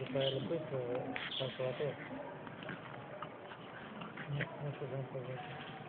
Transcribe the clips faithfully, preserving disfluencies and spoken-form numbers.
pe lăpâi pe calculator. Nu știu cum să văd.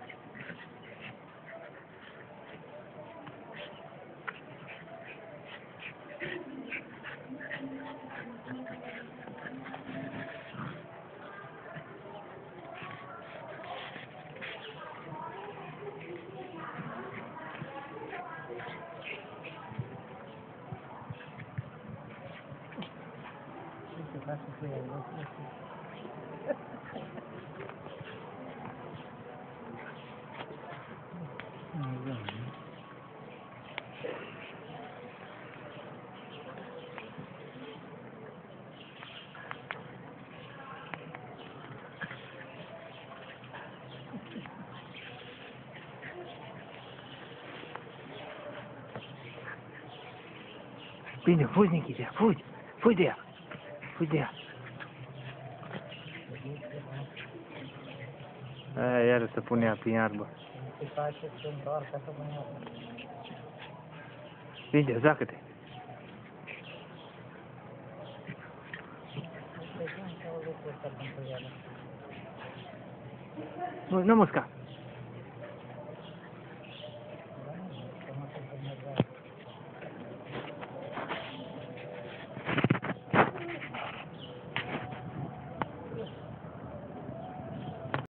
Bine, fugi, Nichise, fugi! Fugi de ea! Fugi de ea! Aia iară se punea prin iarbă. Se face să întoarcă așa până iarbă. Bine, zacă-te! Nu, nu musca!